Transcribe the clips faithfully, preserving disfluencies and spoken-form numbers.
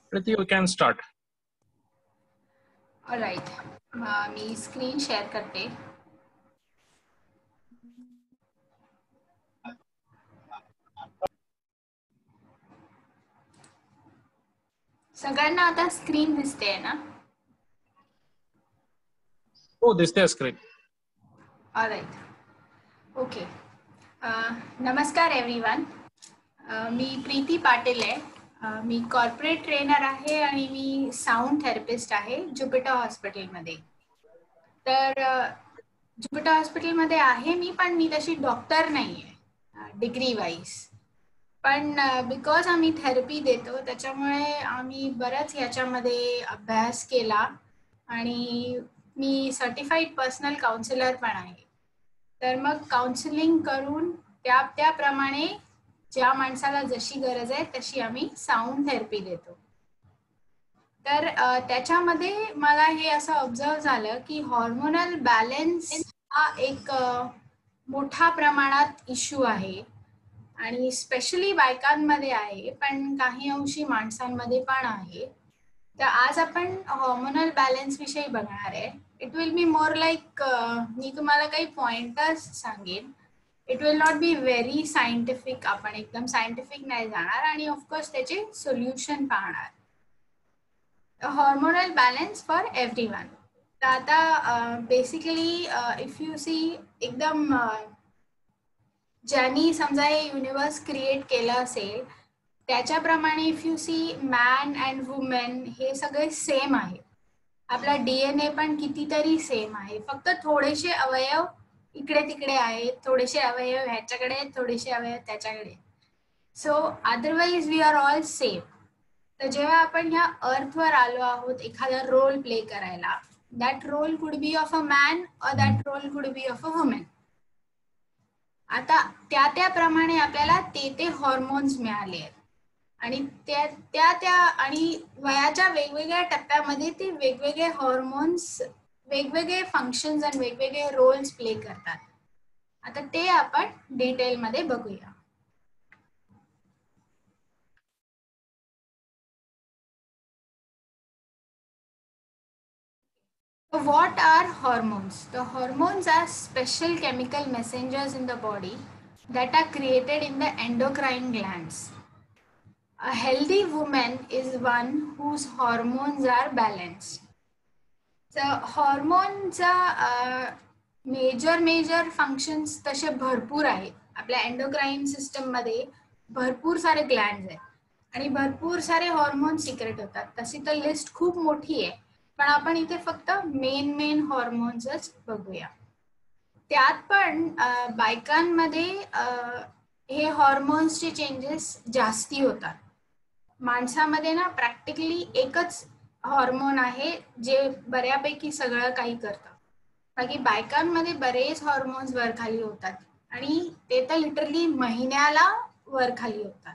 Priti, you can start. All right. मी screen share करते. सगळ्यांना आता स्क्रीन दिसते ना? Oh, this is screen. All right. Okay. Uh, नमस्कार एव्हरीवन. uh, मी प्रीती पाटील आहे. uh, मी कॉर्पोरेट ट्रेनर आहे आणि मी साऊंड थेरपिस्ट आहे ज्युपिटर हॉस्पिटलमध्ये. तर ज्युपिटर हॉस्पिटलमध्ये आहे मी, पण मी तशी डॉक्टर नाही आहे डिग्री वाईज. पण बिकॉज आम्ही थेरपी देतो त्याच्यामुळे आम्ही बरंच याच्यामध्ये अभ्यास केला आणि मी सर्टिफाईड पर्सनल काउन्सिलर पण आहे. तर मग काउन्सिलिंग करून त्या त्याप्रमाणे ज्या माणसाला जशी गरज आहे तशी आम्ही साऊंड थेरपी देतो. तर त्याच्यामध्ये मला हे असं ऑब्झर्व झालं की हॉर्मोनल बॅलन्स हा एक मोठा प्रमाणात इश्यू आहे आणि स्पेशली बायकांमध्ये आहे, पण काही अंशी माणसांमध्ये पण आहे. तर आज आपण हॉर्मोनल बॅलन्स विषयी बघणार आहे. It will be more like मी तुम्हाला काही पॉइंटर्स सांगेन. It will not be very scientific. आपण एकदम सायंटिफिक नाही जाणार आणि ऑफकोर्स त्याचे सोल्युशन पाहणार. Hormonal balance for everyone. तर आता बेसिकली इफ यू सी एकदम ज्यांनी समजा हे युनिवर्स क्रिएट केलं असेल त्याच्याप्रमाणे if you see man and women हे सगळे सेम आहे. आपला डीएनए पण कितीतरी सेम आहे, फक्त थोडेसे अवयव इकडे तिकडे आहेत, थोडेसे अवयव ह्याच्याकडे, थोडेसे अवयव त्याच्याकडे. So otherwise we are all same. तर जेव्हा आपण ह्या अर्थवर आलो आहोत एखादा रोल प्ले करायला, that role could be of a man or that role could be of a women. आता त्या त्याप्रमाणे आपल्याला ते ते हॉर्मोन्स मिळाले आहेत आणि त्या त्या त्या आणि वयाच्या वेगवेगळ्या टप्प्यामध्ये ते वेगवेगळे हॉर्मोन्स वेगवेगळे फंक्शन्स आणि वेगवेगळे रोल्स प्ले करतात. आता ते आपण डिटेलमध्ये बघूया. So what are hormones? The hormones are special chemical messengers in the body that are created in the endocrine glands. A healthy woman is one whose hormones are balanced. So hormoneचा major major functions तसे भरपूर आहेत. आपल्या endocrine system मध्ये भरपूर सारे glands आहेत आणि भरपूर सारे हॉर्मोन्स सिक्रेट होतात. तशी तर लिस्ट खूप मोठी आहे, पण आपण इथे फक्त मेन मेन हॉर्मोन्सच बघूया. त्यात पण बायकांमध्ये हे हॉर्मोन्सचे चेंजेस जास्ती होतात. माणसामध्ये ना प्रॅक्टिकली एकच हॉर्मोन आहे जे बऱ्यापैकी सगळं काही करतं. बाकी बायकांमध्ये बरेच हॉर्मोन्स वर खाली होतात आणि ते तर लिटरली महिन्याला वर खाली होतात.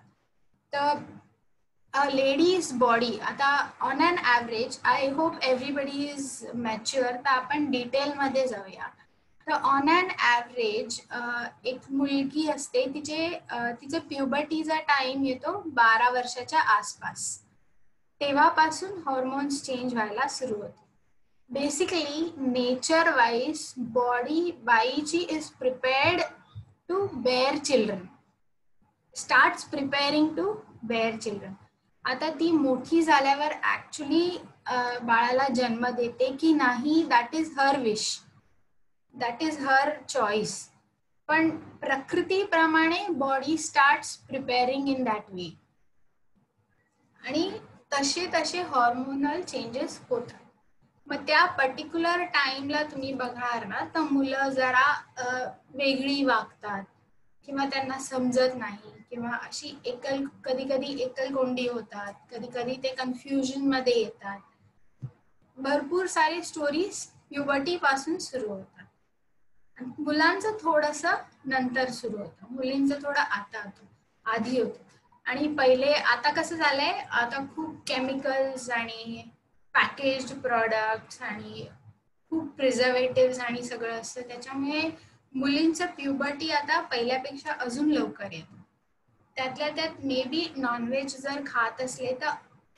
तर लेडीज बॉडी आता on an average, I hope everybody is mature, तर आपण डिटेलमध्ये जाऊया. तर ऑन अन ॲव्हरेज एक मुलगी असते, तिचे तिचे प्युबर्टीचा टाइम येतो बारा वर्षाच्या आसपास. तेव्हापासून हॉर्मोन्स चेंज व्हायला सुरू होते. बेसिकली नेचर वाईज बॉडी बाईची is prepared to bear children, starts preparing to bear children. आता ती मोठी झाल्यावर ॲक्च्युली बाळाला जन्म देते की नाही, that is her wish, that is her choice. पण प्रकृतीप्रमाणे body starts preparing in that way आणि तसे तसे हॉर्मोनल चेंजेस होतात. मग त्या पर्टिक्युलर टाइमला तुम्ही बघणार ना, तर मुलं जरा वेगळी वागतात किंवा त्यांना समजत नाही किंवा अशी एकल कधी कधी एकलकोंडी होतात, कधी कधी ते कन्फ्युजन मध्ये येतात. भरपूर सारे स्टोरीज प्युबर्टी पासून सुरू होतात. मुलांचं थोडंसं नंतर सुरू होतं, मुलींचं थोडं आता होतं, आधी होतं. आणि पहिले आता कसं झालंय, आता खूप केमिकल्स आणि पॅकेज्ड प्रॉडक्ट्स आणि खूप प्रिझर्वेटिव्स आणि सगळं असतं, त्याच्यामुळे मुलींचं प्युबर्टी आता पहिल्यापेक्षा अजून लवकर येतं. त्यातल्या त्यात मे बी नॉनव्हेज जर खात असले तर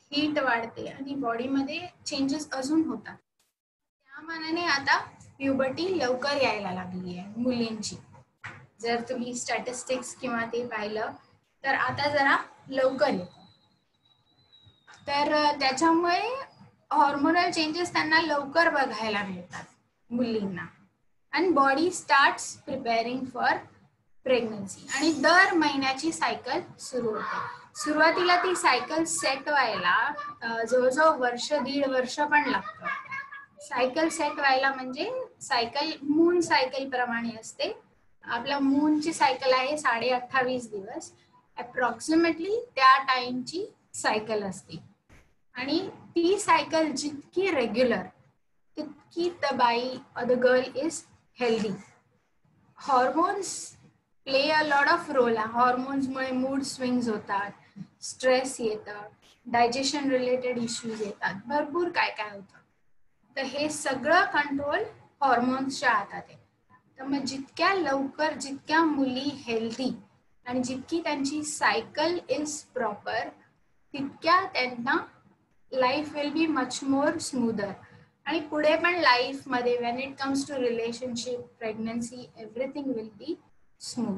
हीट वाढते आणि बॉडीमध्ये चेंजेस अजून होतात. त्या मानाने आता प्युबर्टी लवकर यायला लागली आहे मुलींची. जर तुम्ही स्टॅटिस्टिक्स किंवा ते पाहिलं तर आता जरा लवकर येतं. तर त्याच्यामुळे हॉर्मोनल चेंजेस त्यांना लवकर बघायला मिळतात मुलींना आणि body starts preparing for pregnancy आणि दर महिन्याची सायकल सुरू होते. सुरुवातीला ती सायकल सेट व्हायला जवळजवळ वर्ष दीड वर्ष पण लागतं. सायकल सेट व्हायला म्हणजे सायकल मून सायकल प्रमाणे असते. आपल्या मूनची सायकल आहे साडे अठ्ठावीस दिवस. अप्रॉक्सिमेटली त्या टाइमची सायकल असते आणि ती सायकल जितकी रेग्युलर तितकी द बाई the girl is healthy. Hormones play a lot of role. हॉर्मोन्समुळे मूड स्विंग्स होतात, स्ट्रेस येतं, डायजेशन रिलेटेड इश्यूज येतात, भरपूर काय काय होतं. तर हे सगळं कंट्रोल हॉर्मोन्सच्या हातात आहे. तर मग जितक्या लवकर जितक्या मुली हेल्दी आणि जितकी त्यांची सायकल इज प्रॉपर तितक्या त्यांना life will be much more smoother. आणि पुढे पण लाईफमध्ये when it comes to relationship, pregnancy, everything will be smooth.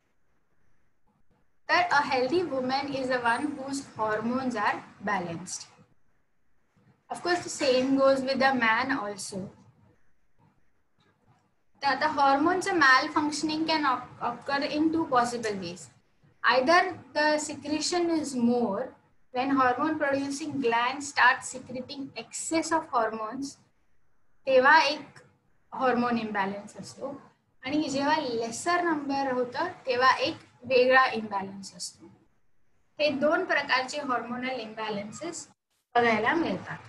तर a healthy woman is a one whose hormones are balanced. Of course, the same goes with the man also. That the hormones malfunctioning can occur in two possible ways. Either the secretion is more when hormone producing glands start secreting excess of hormones, तेव्हा एक hormone imbalance असतो आणि जेव्हा lesser number होतं तेव्हा एक वेगळा imbalance असतो. हे दोन प्रकारचे hormonal imbalances बघायला मिळतात.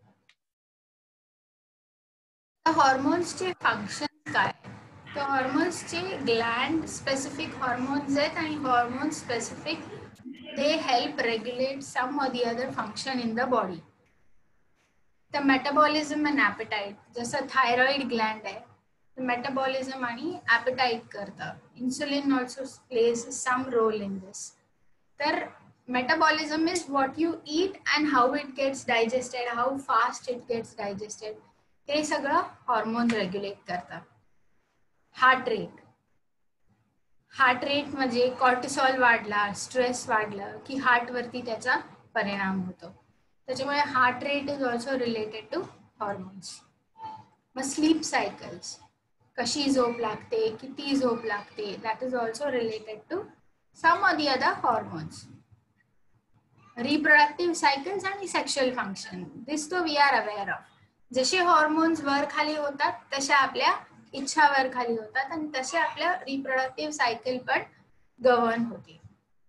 हॉर्मोन्सचे फंक्शन काय? तर हॉर्मोन्सचे ग्लँड स्पेसिफिक हॉर्मोन्स आहेत आणि hormone specific they help regulate some or the other function in the body. तर मेटाबॉलिझम अँड ॲपेटाईट, जसं थायरॉइड ग्लँड आहे तर मेटाबॉलिझम आणि ॲपेटाईट करतं. Insulin also plays some role in this. तर metabolism is what you eat and how it gets digested, how fast it gets digested, ते सगळं hormone regulate करतात. Heart rate, heart rate म्हणजे cortisol वाढला, stress वाढलं की हार्टवरती त्याचा परिणाम होतो. त्याच्यामुळे heart rate is also related to hormones. मग स्लीप सायकल्स, कशी झोप लागते, किती झोप लागते, that is also related to some or the other hormones. Reproductive cycles आणि सेक्शुअल फंक्शन, दिस तो वी आर अवेअर ऑफ. जसे हॉर्मोन्स वर खाली होतात तशा आपल्या इच्छा वर खाली होतात आणि तसे आपल्या रिप्रोडक्टिव्ह सायकल पण गव्हर्न होते.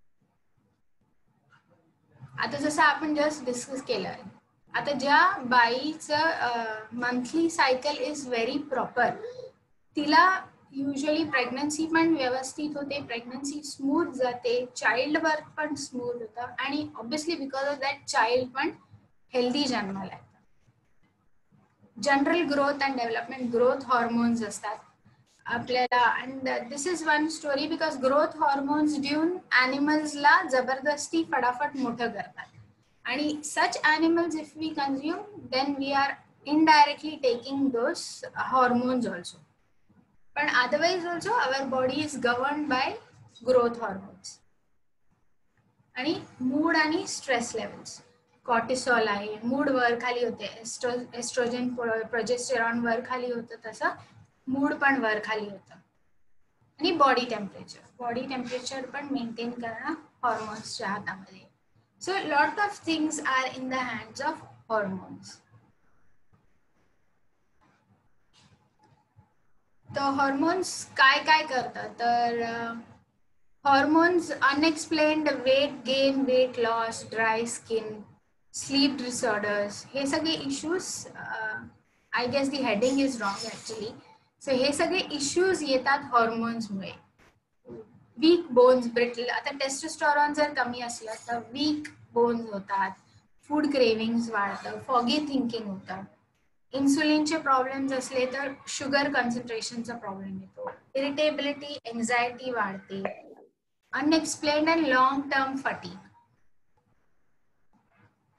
आता जसं आपण जस्ट डिस्कस केलं, आता ज्या बाईचं monthly cycle is very proper तिला युजली प्रेग्नन्सी पण व्यवस्थित होते, प्रेग्नन्सी स्मूथ जाते, चाइल्ड बर्थ पण स्मूथ होतं आणि obviously because of that child पण हेल्दी जन्माला येतात. General growth and development growth hormones असतात आपल्याला. And this is one story because growth hormones देऊन ॲनिमल्सला जबरदस्ती फटाफट मोठं करतात आणि such animals if we consume then we are indirectly taking those hormones also. पण otherwise also our body is govern by growth hormones. आणि मूड आणि स्ट्रेस लेवल्स, कॉर्टिसॉल आहे, मूड वर खाली होते, एस्ट्रो एस्ट्रोजन प्रोजेस्टेरॉन वर खाली होतं तसं मूड पण वर खाली होतं. आणि बॉडी टेम्परेचर, बॉडी टेम्परेचर पण मेंटेन करणं हॉर्मोन्सच्या हातामध्ये. So lot of things are in the hands of hormones. तर हॉर्मोन्स काय काय करतात, तर hormones unexplained weight gain, weight loss, dry skin, sleep disorders, हे सगळे issues, I guess the heading is wrong actually. So हे सगळे इश्यूज येतात हॉर्मोन्समुळे. वीक बोन्स, ब्रिटल, आता टेस्टोस्टेरॉन जर कमी असलं तर वीक बोन्स होतात, फूड क्रेविंग्स वाढतं, फॉगी थिंकिंग होतं, इन्सुलिनचे प्रॉब्लेम्स असले तर शुगर कॉन्सन्ट्रेशनचा प्रॉब्लेम येतो, इरिटेबिलिटी, एन्झायटी वाढते, unexplained and long term fatigue.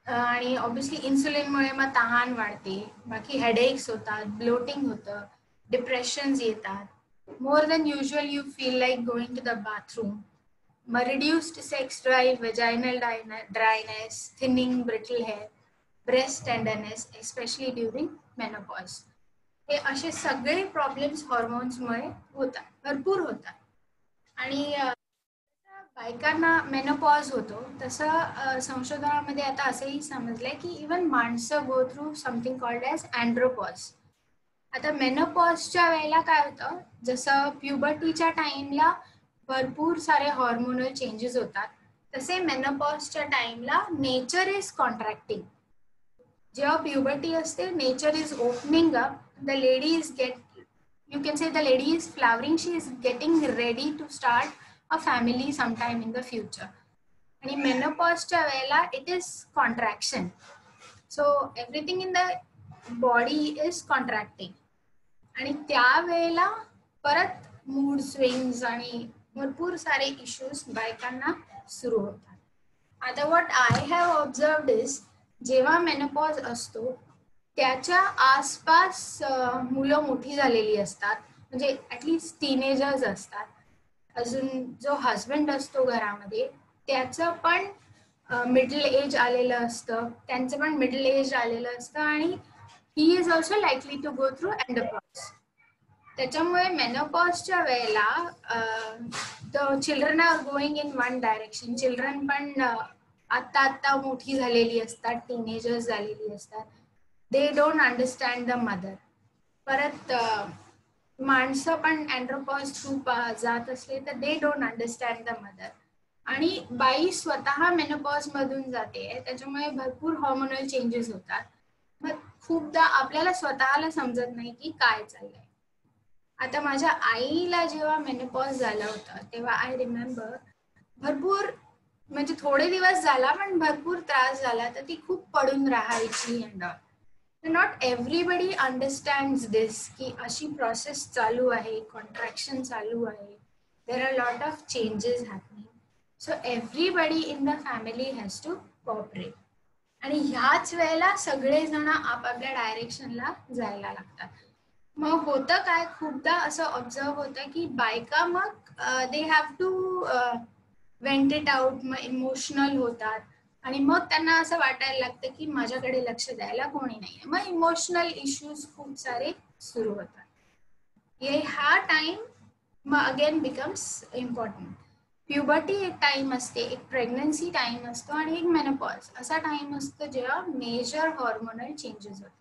आणि ऑब्विसली इन्सुलिनमुळे मग तहान वाढते, बाकी हेडेक्स होतात, ब्लोटिंग होतं, डिप्रेशन्स येतात, more than usual you feel like going to the bathroom, मग reduced sex drive, vaginal dryness, thinning brittle hair, breast tenderness especially during menopause. हे असे सगळे प्रॉब्लेम्स हॉर्मोन्समुळे होतात, भरपूर होतात. आणि बायकांना मेनोपॉज होतो तसं संशोधनामध्ये आता असंही समजलंय की इवन माणसं go through something called as andropause. आता मेनोपॉजच्या वेळेला काय होतं, जसं प्युबर्टीच्या टाइमला भरपूर सारे हॉर्मोनल चेंजेस होतात, तसे मेनोपॉजच्या टाइमला नेचर इज कॉन्ट्रॅक्टिंग. जेव्हा प्युबर्टी असते, nature is opening up, the lady is get, you can say the lady is flowering, she is getting ready to start a family sometime in the future. आणि मेनोपॉजच्या वेळेला it is contraction, so everything in the body is contracting. आणि त्या वेळेला परत mood swings आणि भरपूर सारे issues बायकांना सुरू होतात. आता what I have observed is जेव्हा मेनोपॉज असतो त्याच्या आसपास मुलं मोठी झालेली असतात, म्हणजे ॲटलिस्ट टीनेजर्स असतात. अजून जो हजबंड असतो घरामध्ये त्याचं पण मिडल एज आलेलं असतं, त्यांचं पण मिडल एज आलेलं असतं आणि he is also likely to go through andropause. त्याच्यामुळे मेनोपॉजच्या वेळेला the children are going in one direction. Children पण आत्ता आत्ता मोठी झालेली असतात, टीनेजर्स झालेली असतात, they don't understand the mother. परत माणसं पण अँड्रोपॉज थ्रू जात असले तर they don't understand the mother. आणि बाई स्वतः मेनोपॉज मधून जाते, त्याच्यामुळे भरपूर हॉर्मोनल चेंजेस होतात. मग खूपदा आपल्याला स्वतःला समजत नाही की काय चाललंय. आता माझ्या आईला जेव्हा मेनोपॉज झाला होता तेव्हा आय रिमेंबर भरपूर, म्हणजे थोडे दिवस झाला पण भरपूर त्रास झाला, तर ती खूप पडून राहायची. And not everybody understands this की अशी प्रोसेस चालू आहे, कॉन्ट्रॅक्शन चालू आहे, there are lot of changes happening. So everybody in the family has to cooperate. आणि ह्याच वेळेला सगळेजण आपापल्या डायरेक्शनला जायला लागतात. मग होतं काय, खूपदा असं ऑब्झर्व होतं की बायका मग they have to vent it out, मग इमोशनल होतात आणि मग त्यांना असं वाटायला लागतं की माझ्याकडे लक्ष द्यायला कोणी नाहीये. मग इमोशनल इश्यूज खूप सारे सुरू होतात. हे हा टाइम मग अगेन बिकम्स इम्पॉर्टंट. प्युबर्टी एक टाइम असते, एक प्रेग्नन्सी टाइम असतो आणि एक मेनोपॉज असा टाइम असतो जेव्हा मेजर हॉर्मोनल चेंजेस होतात.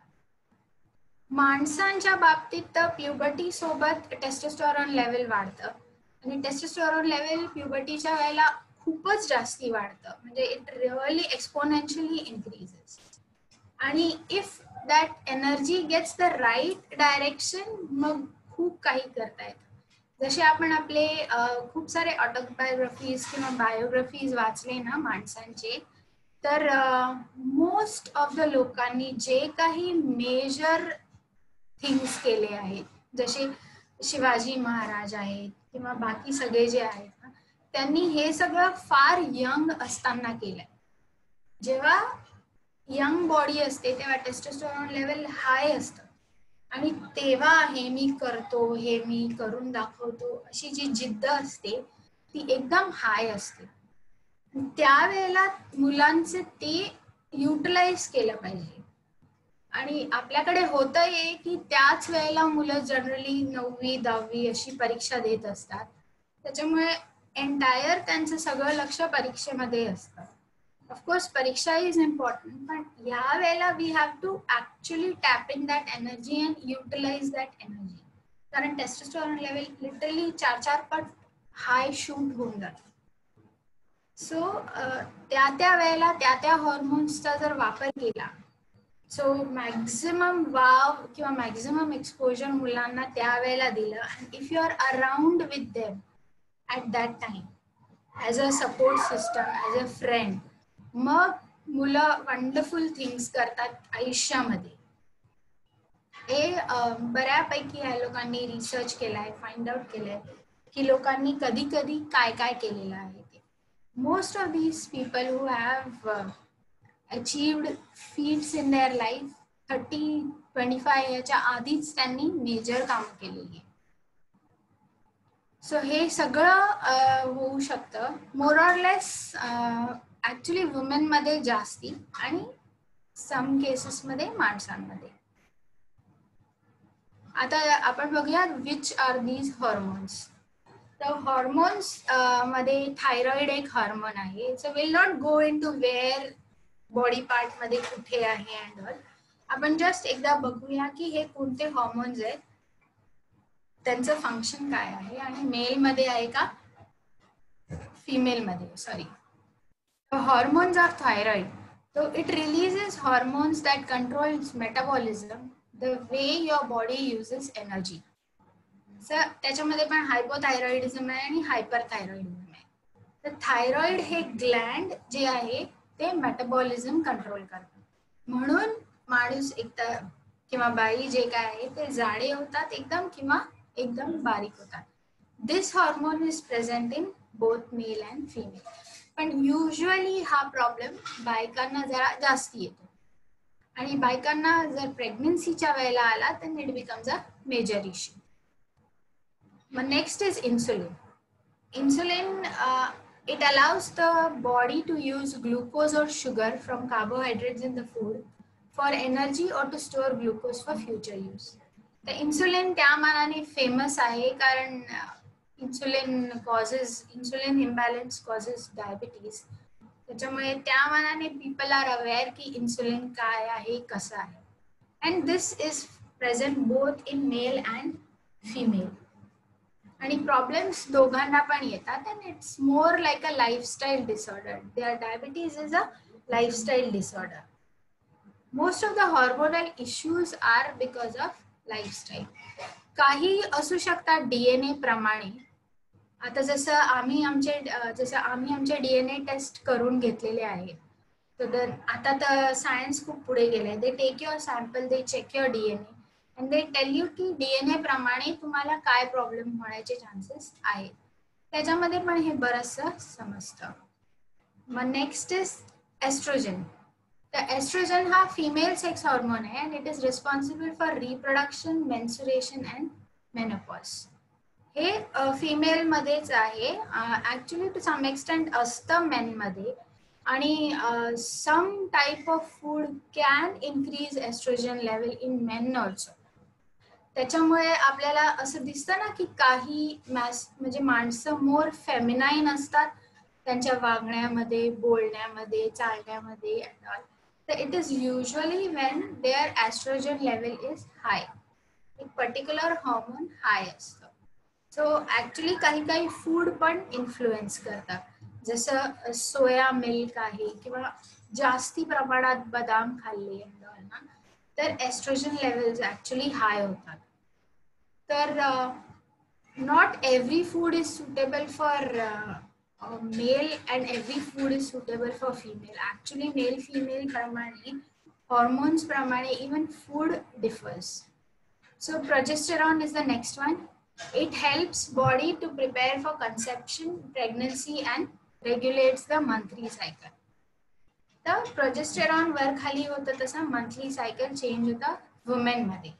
माणसांच्या बाबतीत तर प्युबर्टी सोबत टेस्टोस्टेरॉन लेवल वाढतं आणि टेस्टोस्टेरॉन लेवल प्युबर्टीच्या वेळेला खूपच जास्ती वाढतं, म्हणजे इट रिअली एक्सपोनेन्शियली इन्क्रीजेस. आणि if that energy gets the right direction मग खूप काही करता येतं. जसे आपण आपले खूप सारे ऑटोबायोग्राफीज किंवा बायोग्राफीज वाचले ना माणसांचे, तर मोस्ट ऑफ द लोकांनी जे काही मेजर थिंग्स केले आहेत, जसे शिवाजी महाराज आहेत किंवा बाकी सगळे जे आहेत ना, त्यांनी हे सगळं फार यंग असताना केलंय. जेव्हा यंग बॉडी असते तेव्हा टेस्टोस्टेरॉन लेवल हाय असतं आणि तेव्हा हे मी करतो, हे मी करून दाखवतो अशी जी जिद्द असते ती एकदम हाय असते. त्यावेळेला मुलांचे ते युटिलाइज केलं पाहिजे. आणि आपल्याकडे होतं हे की त्याच वेळेला मुलं जनरली नववी दहावी अशी परीक्षा देत असतात, त्याच्यामुळे एंटायर त्यांचं सगळं लक्ष परीक्षेमध्ये असतं. ऑफकोर्स परीक्षा इज इम्पॉर्टंट, पण या वेळेला we have to actually tap in that energy and utilize that energy. कारण टेस्टोस्टेरॉन लेवल लिटरली चार चार पट हाय शूट होऊन जातं. सो त्या त्या वेळेला त्या त्या हॉर्मोन्सचा जर वापर केला, सो मॅक्झिमम वाव किंवा मॅक्झिमम एक्सपोजर मुलांना त्यावेळेला दिलं, and if you are around with them at that time as a support system, as a friend, मग मुलं वंडरफुल थिंग्स करतात आयुष्यामध्ये. हे बऱ्यापैकी ह्या लोकांनी रिसर्च केलाय, फाइंड आउट केलंय की लोकांनी कधी कधी काय काय केलेलं आहे. ते most of these people who have achieved feats in their life thirty twenty five याच्या आधीच त्यांनी मेजर काम केलेली आहे. सो हे सगळं होऊ शकतं मोर ऑर लेस ऍक्च्युली वुमेनमध्ये जास्ती आणि सम केसेसमध्ये माणसांमध्ये. आता आपण बघूया विच आर दीज हॉर्मोन्स. तर हॉर्मोन्स मध्ये थायरॉइड एक हार्मोन आहे. So will not go into where body part मध्ये कुठे आहे अँड ऑल. आपण जस्ट एकदा बघूया की हे कोणते हॉर्मोन्स आहेत, त्यांचं फंक्शन काय आहे आणि मेल मध्ये आहे का फिमेल मध्ये. Sorry, hormones of thyroid. So it releases hormones that controls metabolism, the way your body uses energy. So त्याच्यामध्ये पण हायपोथायरॉइडिझम आहे आणि हायपरथायरॉइडिझम आहे. तर थायरॉइड हे ग्लँड जे आहे ते मेटाबॉलिझम कंट्रोल करतात. म्हणून माणूस एकदा किंवा बाई जे काय आहे ते जाडे होतात एकदम किंवा एकदम बारीक होतात. This hormone is present in both male and female. पण युजली हा प्रॉब्लेम बायकांना जरा जास्ती येतो आणि बायकांना जर प्रेग्नन्सीच्या वेळेला आला तर it becomes a major issue. मग next is insulin. Insulin it allows the body to use glucose or sugar from carbohydrates in the food for energy or to store glucose for future use. The insulin त्या मानाने famous आहे कारण insulin causes insulin imbalance causes diabetes. त्याच्यामुळे त्या मानाने people are aware की insulin काय आहे कसं आहे. And this is present both in male and female. आणि प्रॉब्लेम्स दोघांना पण येतात and it's more like a lifestyle disorder. Their diabetes is a lifestyle disorder. Most of the hormonal issues are because of lifestyle. काही असू शकतात DNA प्रमाणे. आता जसं आम्ही आमचे जसं आम्ही आमचे डीएनए टेस्ट करून घेतलेले आहे. तर आता तर सायन्स खूप पुढे गेलंय. They take your sample, they check your DNA and they tell you की डीएनए प्रमाणे तुम्हाला काय प्रॉब्लेम होण्याचे चान्सेस आहेत. त्याच्यामध्ये पण हे बरंचसं समजतं. मग नेक्स्ट इज एस्ट्रोजन. तर एस्ट्रोजन हा फिमेल सेक्स हॉर्मोन आहे and it is responsible for reproduction, menstruation and menopause. हे फिमेल मध्येच आहे. ऍक्च्युली टू सम एक्सटेंट असतं मेन मध्ये आणि some type of food can increase estrogen level in men also. त्याच्यामुळे आपल्याला असं दिसतं ना की काही मॅस म्हणजे माणसं मोर फेमिनाईन असतात त्यांच्या वागण्यामध्ये, बोलण्यामध्ये, चालण्यामध्ये अँड ऑल. तर it is usually when there estrogen level is high. एक पर्टिक्युलर हॉर्मोन हाय असतं. सो ऍक्च्युली काही काही फूड पण इन्फ्लुएन्स करतात. जसं सोया मिल्क आहे किंवा जास्ती प्रमाणात बदाम खाल्ले ना तर एस्ट्रोजन लेवल्स ऍक्च्युली हाय होतात. तर not every food is suitable for male and every food is suitable for female. Actually male female प्रमाणे हॉर्मोन्स प्रमाणे even food differs. So progesterone is the next one. It helps body to prepare for conception, pregnancy and regulates the monthly cycle. तर progesterone वर खाली होतं तसं monthly cycle change होतं women मध्ये.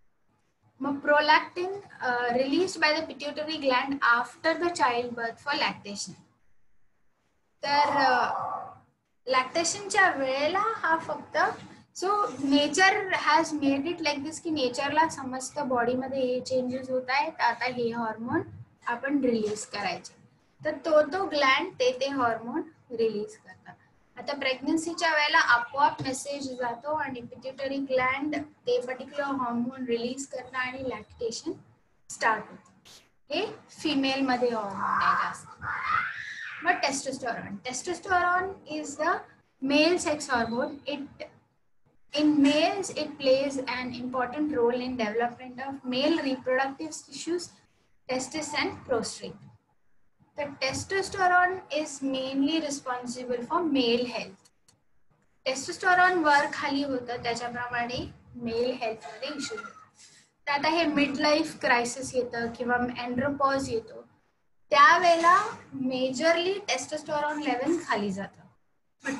मग prolactin released by the pituitary gland after the child birth for lactation. तर लॅक्टेशनच्या वेळेला हा फक्त so nature has made it like this की नेचरला समजतं बॉडीमध्ये हे चेंजेस होत आहेत, आता हे हॉर्मोन आपण रिलीज करायचे. तर तो तो ग्लँड ते ते हॉर्मोन रिलीज करतात. आता प्रेग्नन्सीच्या वेळेला आपोआप मेसेज जातो आणि पिट्युटरी ग्लँड ते पर्टिक्युलर हॉर्मोन रिलीज करतं आणि लॅक्टेशन स्टार्ट होतं. हे फिमेल मध्ये हॉर्मोन आहे जास्त. मग testosterone. Testosterone is the male sex hormone. It In males, it plays an important role in development of male reproductive tissues, testis and prostate. The testosterone is mainly responsible for male health. Testosterone वर खाली होतं त्याच्याप्रमाणे mail health मध्ये issue होतात. तर आता हे mid life crisis येतं किंवा एंड्रोपॉज येतो त्यावेळेला मेजरली टेस्टोस्टेरॉन लेवल खाली जातं.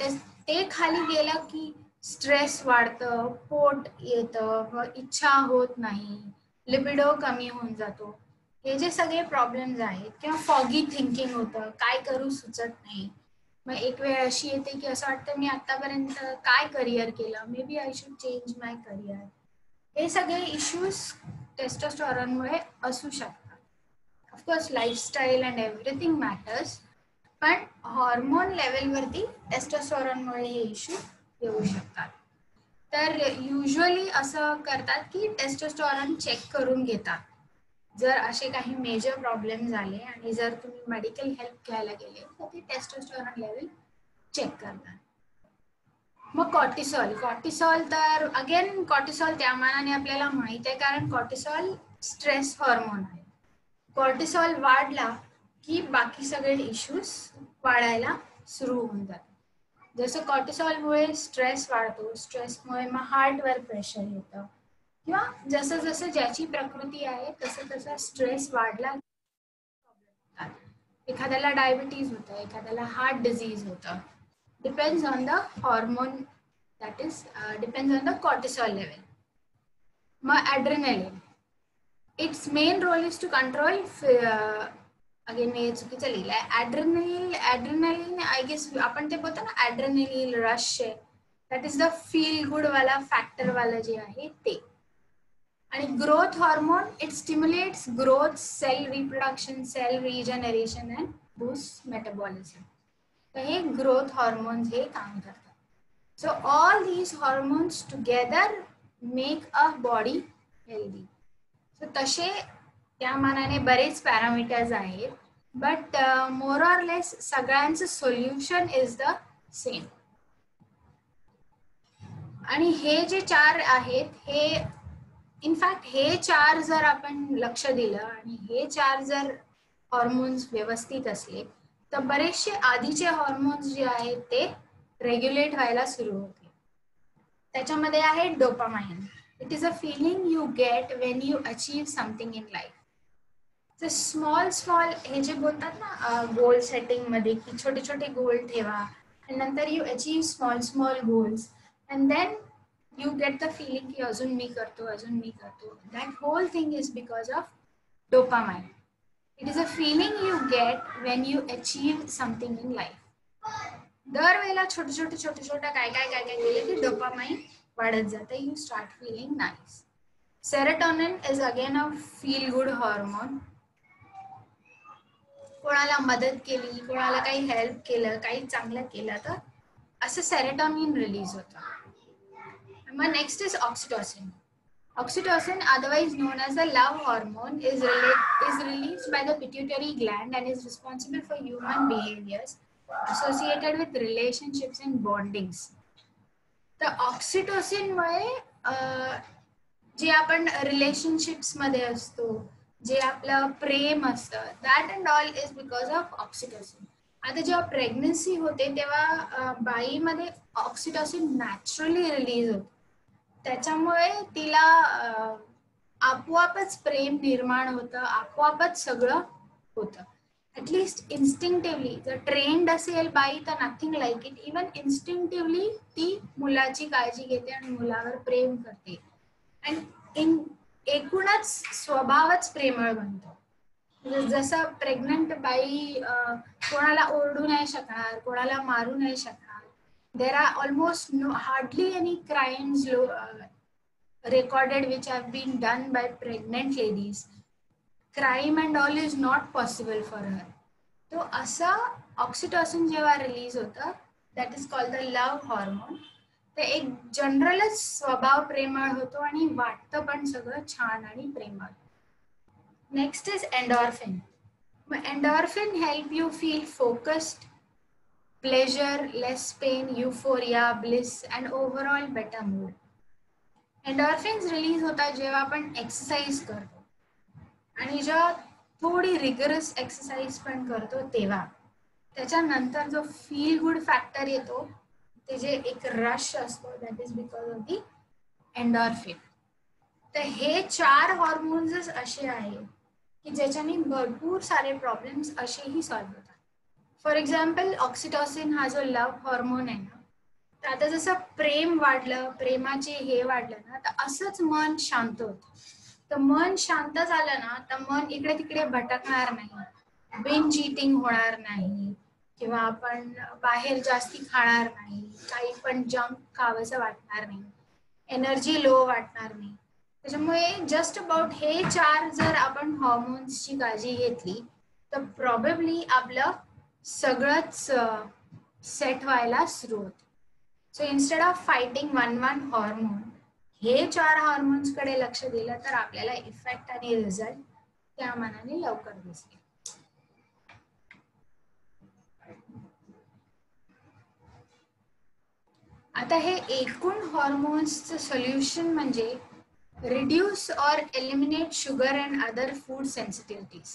ते खाली गेलं की स्ट्रेस वाढतं, पोट येतं, इच्छा होत नाही, लिबिडो कमी होऊन जातो. हे जे सगळे प्रॉब्लेम्स आहेत किंवा फॉगी थिंकिंग होतं, काय करू सुचत नाही. मग एक वेळ अशी येते की असं वाटतं मी आतापर्यंत काय करिअर केलं, maybe I should change my career. हे सगळे इश्यूज टेस्टोस्टेरॉनमुळे असू शकतात. Of course lifestyle and everything matters, पण हॉर्मोन लेवलवरती टेस्टोस्टेरॉनमुळे हे इश्यू येऊ शकतात. तर युजली असं करतात की टेस्टोस्टेरॉन चेक करून घेतात. जर असे काही मेजर प्रॉब्लेम झाले आणि जर तुम्ही मेडिकल हेल्प घ्यायला गेले तर ते टेस्टोस्टेरॉन लेवल चेक करतात. मग कॉर्टिसॉल कॉर्टिसॉल तर अगेन कॉर्टिसॉल त्या मानाने आपल्याला माहित आहे, कारण कॉर्टिसॉल स्ट्रेस हॉर्मोन आहे. कॉर्टिसॉल वाढला की बाकी सगळे इश्यूज वाढायला सुरू होऊन जातात. जसं कॉर्टिसॉलमुळे स्ट्रेस वाढतो, स्ट्रेसमुळे मग हार्टवर प्रेशर येतं, किंवा जसं जसं ज्याची प्रकृती आहे तसं तसं स्ट्रेस वाढला, एखाद्याला डायबिटीज होतं, एखाद्याला हार्ट डिझीज होतं. Depends on the hormone, that is depends on the cortisol level. मग adrenaline, it's main role is to control, again मी चुकीचं लिहिलं आहे, ॲड्रेनलिन ॲड्रेनलिन आय गेस आपण ते बोलतो ना ॲड्रेनलिन रश आहे, that is the feel good वाला फॅक्टर वाला जे आहे ते. आणि growth hormone, it stimulates growth, cell reproduction, cell regeneration and boost metabolism. तर हे ग्रोथ हॉर्मोन्स हे काम करतात. So all these hormones together make a body healthy. So तसे त्या मानाने बरेच पॅरामीटर्स आहेत, बट मोर ऑर लेस सगळ्यांचं सोल्युशन इज द सेम. आणि हे जे चार आहेत, हे इनफॅक्ट हे चार जर आपण लक्ष दिलं आणि हे चार जर हॉर्मोन्स व्यवस्थित असले तर बरेचसे आधीचे हॉर्मोन्स जे आहेत ते रेग्युलेट व्हायला सुरू होते. त्याच्यामध्ये आहे dopamine. It is a feeling you get when you achieve something in life. तर स्मॉल स्मॉल हे जे बोलतात ना गोल सेटिंग मध्ये की छोटे छोटे गोल ठेवा आणि नंतर you achieve small small goals and then you get the feeling ki azun mi karto azun mi karto. That whole thing is because of dopamine. It is a feeling you get when you achieve something in life. दर वेळेला छोटे छोटे छोटे छोटे काय काय काय काय केले की डोपामाइन वाढत जाते. You start feeling nice. Serotonin is again a feel good hormone. कोणाला मदत केली, कोणाला काही हेल्प केलं, काही चांगलं केलं तर असं सेरोटोनिन रिलीज होतं. Next is oxytocin. Oxytocin, otherwise known as the love hormone, is, is released by the pituitary gland and is responsible for human behaviors associated with relationships and bondings. The oxytocin मुळे जे आपण relationships मध्ये असतो, जे आपलं प्रेम असतं, that and all is because of oxytocin. आता जेव्हा प्रेग्नन्सी होते तेव्हा बाईमध्ये ऑक्सिटोसिन नॅचरली रिलीज होतं. त्याच्यामुळे तिला आपोआपच प्रेम निर्माण होतं, आपोआपच सगळं होतं. ॲटलिस्ट इन्स्टिंक्टिव्हली जर ट्रेंड असेल बाई तर nothing like it. Even instinctively ती मुलाची काळजी घेते आणि मुलावर प्रेम करते. आणि इन एकूणच स्वभावच प्रेमळ बनतो. जसं प्रेग्नंट बाई कोणाला ओरडू नाही शकणार, कोणाला मारू नाही शकणार. There are almost no, hardly any crimes uh, recorded which have been done by pregnant ladies. Crime and all is not possible for her. So, asa oxytocin जेव्हा release होतं, that is called the love hormone. ते एक जनरलच स्वभाव प्रेमळ होतो आणि वाटतं पण सगळं छान आणि प्रेमळ. Next is endorphin. Endorphin help you feel focused, pleasure, less pain, euphoria, bliss and overall better mood. Endorphins release होतात जेव्हा आपण एक्सरसाइज करतो आणि जेव्हा थोडी रिगरस एक्सरसाइज पण करतो तेव्हा त्याच्यानंतर जो फील गुड फॅक्टर येतो ते जे एक रश असतो, that is because of the endorphin. तर हे चार हॉर्मोन्स असे आहेत की ज्याच्याने भरपूर सारे प्रॉब्लेम्स असेही सॉल्व्ह होतात. फॉर एक्झाम्पल ऑक्सिटोसिन हा जो लव्ह हॉर्मोन आहे ना, आता जसं प्रेम वाढलं, प्रेमाचे हे वाढलं ना, तर असंच मन शांत होतं. तर मन शांत झालं ना, तर मन इकडे तिकडे भटकणार नाही, बिंज ईटिंग होणार नाही, किंवा आपण बाहेर जास्ती खाणार नाही, काही पण जंक खावंसं वाटणार नाही, एनर्जी लो वाटणार नाही. त्याच्यामुळे जस्ट अबाउट हे चार जर आपण हॉर्मोन्सची काळजी घेतली तर प्रॉबेबली आपलं सगळंच सेट व्हायला सुरू होतं. So instead of fighting one one hormone, हे चार हॉर्मोन्स कडे लक्ष दिलं तर आपल्याला इफेक्ट आणि रिझल्ट त्या मानाने लवकर दिसतील. आता हे एकूण हॉर्मोन्सचं सोल्युशन म्हणजे reduce or eliminate sugar and other food sensitivities.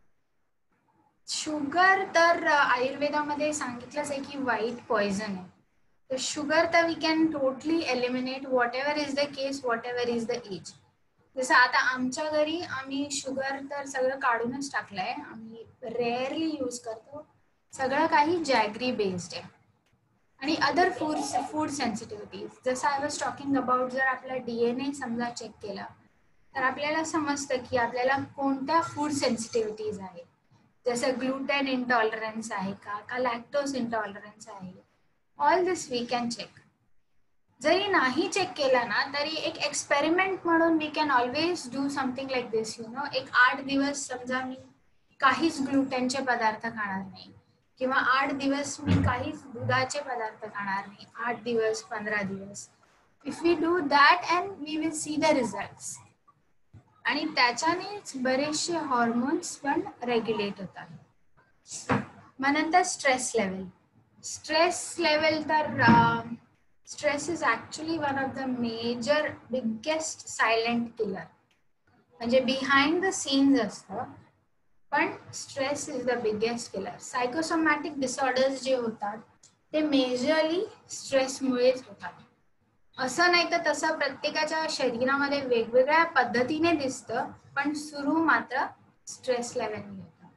Sugar तर आयुर्वेदामध्ये सांगितलंच आहे की वाईट पॉइझन आहे. तर शुगर तर we can totally eliminate whatever is the case, whatever is the age. जसं आता आमच्या घरी आम्ही शुगर तर सगळं काढूनच टाकलंय, आम्ही रेअरली यूज करतो, सगळं काही जॅगरी बेस्ड आहे. आणि अदर फूड फूड सेन्सिटिव्हिटीज, जसं आय वॉज टॉकिंग अबाउट, जर आपला डीएनए समजा चेक केला तर आपल्याला समजतं की आपल्याला कोणत्या फूड सेन्सिटिव्हिटीज आहेत. जसं ग्लुटेन इंटॉलरन्स आहे का, का लॅक्टोज इंटॉलरन्स आहे. All this we can check. जरी नाही चेक केला ना तरी एक एक्सपेरिमेंट म्हणून we can always do something like this. You know, एक आठ दिवस समजा मी काहीच ग्लुटेनचे पदार्थ खाणार नाही, किंवा आठ दिवस मी काहीच दुधाचे पदार्थ खाणार नाही, आठ दिवस पंधरा दिवस. If we do that and we will see the results. आणि त्याच्यानेच बरेचसे हॉर्मोन्स पण रेग्युलेट होतात. मग नंतर स्ट्रेस लेवल. स्ट्रेस लेवल तर stress is actually one of the major biggest silent killer. म्हणजे बिहाइंड द सीन्स असतं, पण stress is the biggest killer. Psychosomatic disorders जे होतात ते मेजरली स्ट्रेसमुळेच होतात. असं नाही तर तसं प्रत्येकाच्या शरीरामध्ये वेगवेगळ्या पद्धतीने दिसतं, पण सुरू मात्र स्ट्रेस लेवलने होतं.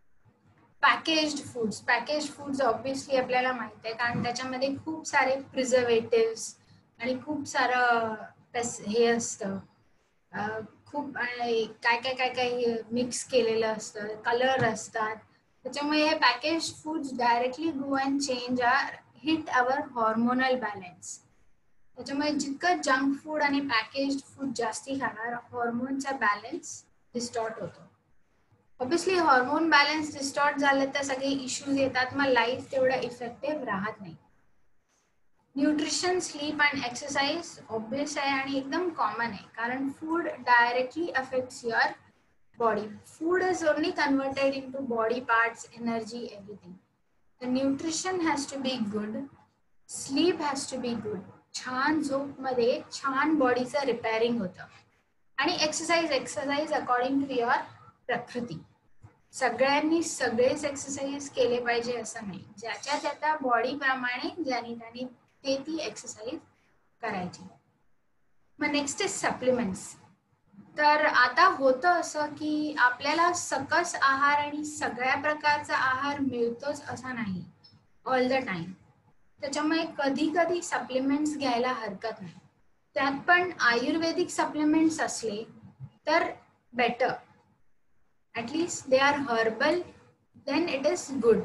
Packaged foods. Packaged foods obviously आपल्याला माहित आहे, कारण त्याच्यामध्ये खूप सारे प्रिझर्वेटिव्स आणि खूप सारं हे असतं, खूप काय काय काय काय मिक्स केलेलं असतं, कलर असतात. त्याच्यामुळे हे packaged foods directly go and change or hit our hormonal balance. त्याच्यामुळे जितकं जंक फूड आणि पॅकेज्ड फूड जास्ती खाणार, हॉर्मोनचा बॅलन्स डिस्टॉर्ट होतो. ऑब्विसली हॉर्मोन बॅलन्स डिस्टॉर्ट झालं तर सगळे इश्यूज येतात, मग लाईफ तेवढं इफेक्टिव्ह राहत नाही. Nutrition, sleep and exercise obvious आहे आणि एकदम कॉमन आहे, कारण food directly affects your body. Food is only converted into body parts, energy, everything. The nutrition has to be good, sleep has to be good. छान झोपमध्ये छान बॉडीचं repairing होतं. आणि exercise exercise according to your प्रकृती. सगळ्यांनी सगळेच exercise केले पाहिजे असं नाही, ज्याच्या त्याच्या बॉडीप्रमाणे ज्याने त्याने ते ती एक्सरसाइज करायची. मग नेक्स्ट इज सप्लिमेंट्स. तर आता होतं असं की आपल्याला सकस आहार आणि सगळ्या प्रकारचा आहार मिळतोच असा नाही ऑल द टाइम. त्याच्यामुळे कधी कधी सप्लिमेंट्स घ्यायला हरकत नाही. त्यात पण आयुर्वेदिक सप्लिमेंट्स असले तर better. At least they are herbal, then it is good.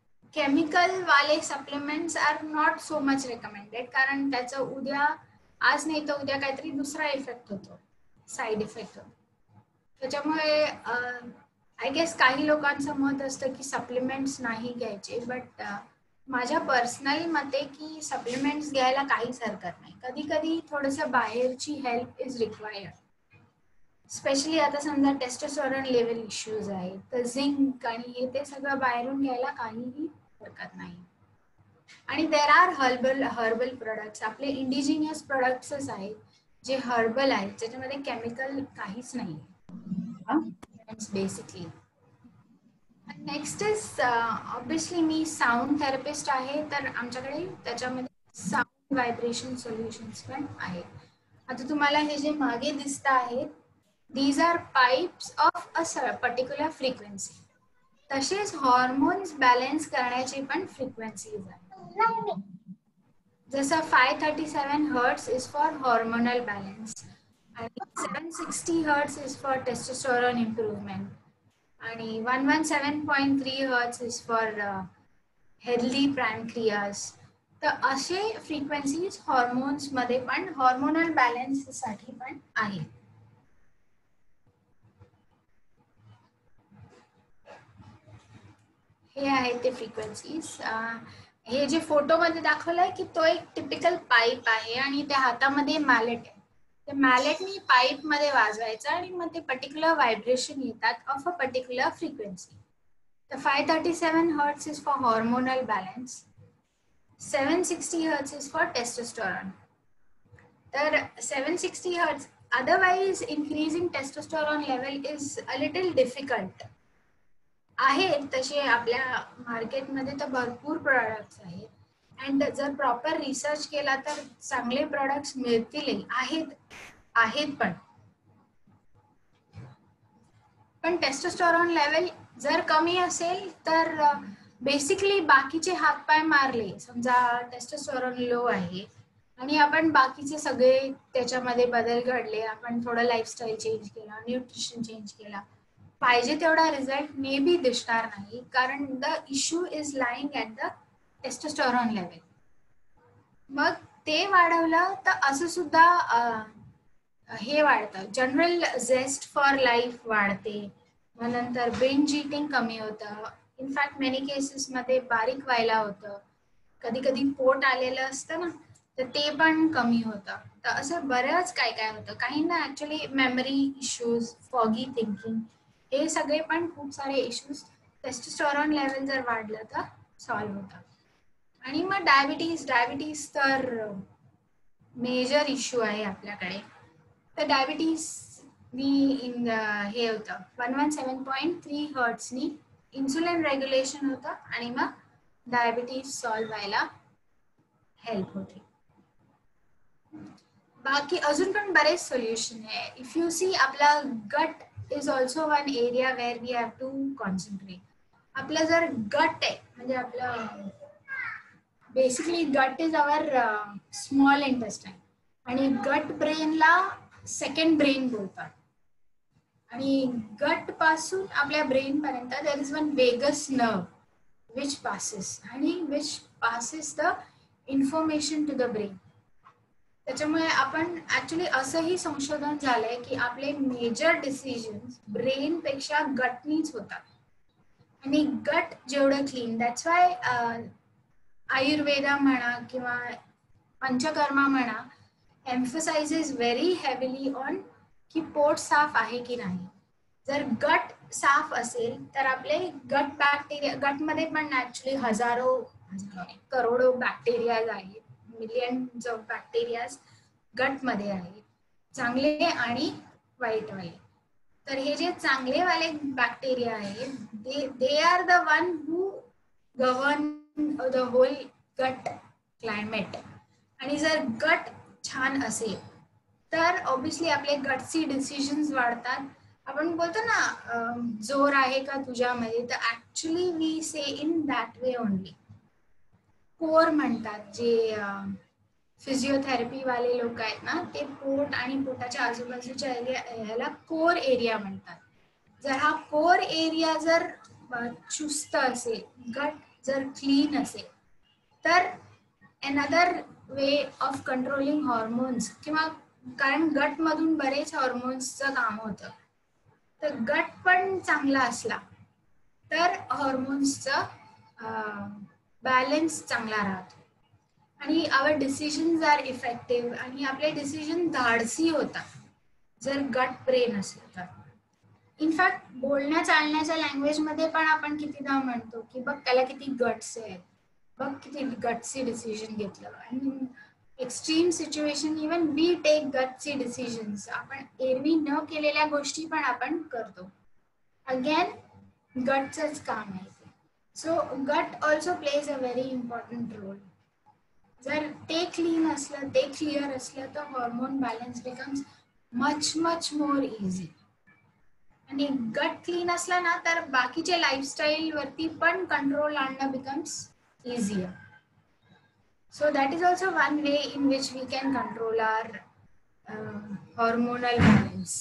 Chemical वाले supplements are not so much recommended, कारण त्याचं उद्या आज नाही तर उद्या काहीतरी दुसरा इफेक्ट होतो, साईड इफेक्ट होतो. त्याच्यामुळे आय गेस काही लोकांचं मत असतं की सप्लिमेंट्स नाही घ्यायचे, बट माझ्या पर्सनल मते की सप्लिमेंट्स घ्यायला काहीच हरकत नाही. कधी कधी थोडंसं बाहेरची हेल्प इज रिक्वायर्ड. स्पेशली आता समजा टेस्टोस्टेरोन लेवल इश्यूज आहेत, तर झिंक आणि हे ते सगळं बाहेरून घ्यायला काहीही हरकत नाही. आणि there are herbal herbal products, आपले इंडिजिनियस प्रोडक्ट्सच आहेत जे हर्बल आहेत, ज्याच्यामध्ये केमिकल काहीच नाही बेसिकली. नेक्स्ट इज ऑब्विसली मी साऊंड थेरपिस्ट आहे, तर आमच्याकडे त्याच्यामध्ये साऊंड व्हायब्रेशन सोल्युशन्स पण आहेत. आता तुम्हाला हे जे मागे दिसत आहेत, these are pipes of a particular frequency. तसेच हॉर्मोन्स बॅलन्स करण्याची पण फ्रिक्वेन्सीज आहेत. जसं five thirty-seven hertz is for hormonal balance आणि seven sixty hertz is for testosterone improvement आणि one seventeen point three hertz is for uh, healthy pancreas. तर असे frequencies hormones मध्ये पण हॉर्मोनल बॅलन्स साठी पण आहे. हे आहेत ते फ्रिक्वेन्सीज. हे जे फोटो मध्ये दाखवलंय की तो एक टिपिकल पाईप आहे आणि त्या हातामध्ये मॅलेट आहे. ते मॅलेटनी पाईप मध्ये वाजवायचं आणि मग ते पर्टिक्युलर व्हायब्रेशन येतात ऑफ अ पर्टिक्युलर फ्रिक्वेन्सी. तर five thirty-seven hertz is for hormonal balance. seven sixty hertz is for testosterone. तर seven sixty hertz, otherwise increasing testosterone level is a little difficult. आहेत तसे आपल्या मार्केटमध्ये तर भरपूर प्रोडक्ट्स आहेत अँड जर प्रॉपर रिसर्च केला तर चांगले प्रोडक्ट्स मिळतील. आहेत आहेत पण पण टेस्टोस्टेरॉन लेवल जर कमी असेल तर बेसिकली बाकीचे हातपाय मारले, समजा टेस्टोस्टेरॉन लो आहे आणि आपण बाकीचे सगळे त्याच्यामध्ये बदल घडले, आपण थोडं लाईफस्टाईल चेंज केला, न्यूट्रिशन चेंज केला, पाहिजे तेवढा रिझल्ट मे बी दिसणार नाही कारण the issue is lying at the testosterone level. मग ते वाढवलं तर असं सुद्धा हे वाढतं, जनरल झेस्ट फॉर लाईफ वाढते, मग नंतर बिंज ईटिंग कमी होतं, इनफॅक्ट मेनी केसेस मध्ये बारीक व्हायला होतं, कधी कधी पोट आलेलं असतं ना तर ते पण कमी होतं. तर असं बरंच काय काय होतं. काहींना actually memory issues, foggy thinking, हे सगळे पण खूप सारे इश्यूज टेस्टोस्टेरॉन लेवल जर वाढलं तर सॉल्व्ह होतं. आणि मग डायबिटीज डायबिटीज तर मेजर इश्यू आहे आपल्याकडे. तर डायबिटीज नी इन हे होतं one one seven point three हर्ट्सनी इन्सुलिन रेग्युलेशन होतं आणि मग डायबिटीज सॉल्व्ह व्हायला हेल्प होते. बाकी अजून पण बरेच सोल्युशन आहे. इफ यू सी, आपला gut is also one area where we have to concentrate. आपलं जर गट आहे म्हणजे आपलं बेसिकली गट इज अवर स्मॉल इंटेस्टाईन आणि गट ब्रेनला सेकंड ब्रेन बोलतात आणि गट पासून आपल्या ब्रेन पर्यंत there is one vagus nerve which passes आणि which passes the information to the brain. त्याच्यामुळे आपण ऍक्च्युली असंही संशोधन झालंय की आपले मेजर डिसिजन्स ब्रेन पेक्षा गटनीच होतात आणि गट जेवढं क्लीन, दॅट्स वाय आयुर्वेदा म्हणा किंवा पंचकर्मा म्हणा एम्फसाइजेस व्हेरी हेवीली ऑन की पोट साफ आहे की नाही. जर गट साफ असेल तर आपले गट बॅक्टेरिया, गटमध्ये पण ऍक्च्युली हजारो करोडो बॅक्टेरियाज आहेत, मिलियन्स ऑफ बॅक्टेरियाज गटमध्ये आहेत, चांगले आणि वाईटवाले. तर हे जे चांगले वाले बॅक्टेरिया आहेत they they are the one who govern the whole gut climate. आणि जर गट छान असेल तर ऑब्विसली आपले गटची डिसिजन्स वाढतात. आपण बोलतो ना जोर आहे का तुझ्यामध्ये, तर actually we say in that way only. Core म्हणतात, जे फिजिओथेरपी वाले लोक आहेत ना ते पोट आणि पोटाच्या आजूबाजूच्या एरिया ह्याला कोर एरिया म्हणतात. जर हा कोर एरिया जर चुस्त असेल, गट जर क्लीन असेल तर another way of controlling hormones, किंवा कारण गट मधून बरेच हॉर्मोन्सचं काम होतं, तर गट पण चांगला असला तर हॉर्मोन्सचं बॅलन्स चांगला राहतो आणि आवर डिसिजन्स आर इफेक्टिव्ह आणि आपले डिसिजन धाडसी होतात जर गट ब्रेन असेल तर. इनफॅक्ट बोलण्या चालण्याच्या लँग्वेजमध्ये पण आपण कितीदा म्हणतो की बघ त्याला किती गट्स आहेत, बघ किती गट्सची डिसिजन घेतलं. आणि extreme situation even we take गट्सची डिसिजन्स, आपण एरवी न केलेल्या गोष्टी पण आपण करतो. अगेन गटचंच काम आहे. So gut also plays a very important role. जर ते क्लीन असलं, ते क्लिअर असलं तर hormone balance becomes much much more easy. आणि गट क्लीन असला ना तर बाकीच्या लाईफस्टाईल वरती पण कंट्रोल आणणं becomes easier. So that is also one way in which we can control our uh, hormonal balance.